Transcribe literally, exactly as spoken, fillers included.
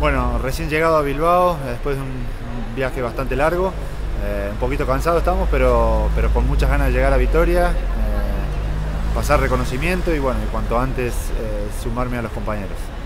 Bueno, recién llegado a Bilbao, después de un, un viaje bastante largo, eh, un poquito cansado estamos, pero, pero con muchas ganas de llegar a Vitoria, eh, pasar reconocimiento y bueno, y cuanto antes eh, sumarme a los compañeros.